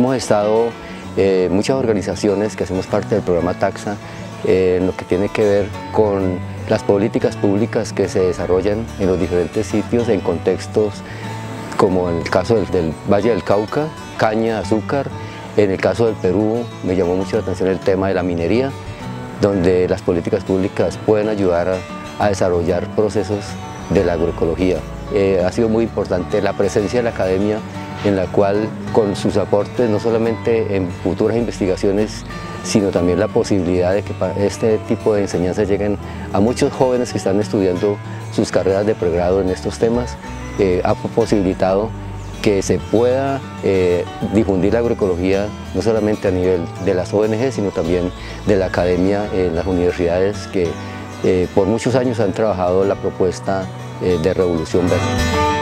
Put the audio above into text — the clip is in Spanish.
hemos estado muchas organizaciones que hacemos parte del programa Taxa en lo que tiene que ver con las políticas públicas que se desarrollan en los diferentes sitios en contextos como en el caso del Valle del Cauca, caña, azúcar. En el caso del Perú me llamó mucho la atención el tema de la minería, donde las políticas públicas pueden ayudar a desarrollar procesos de la agroecología. Ha sido muy importante la presencia de la academia, en la cual con sus aportes no solamente en futuras investigaciones, sino también la posibilidad de que este tipo de enseñanzas lleguen a muchos jóvenes que están estudiando sus carreras de pregrado en estos temas, ha posibilitado que se pueda difundir la agroecología no solamente a nivel de las ONG, sino también de la academia en las universidades que por muchos años han trabajado la propuesta de Revolución Verde.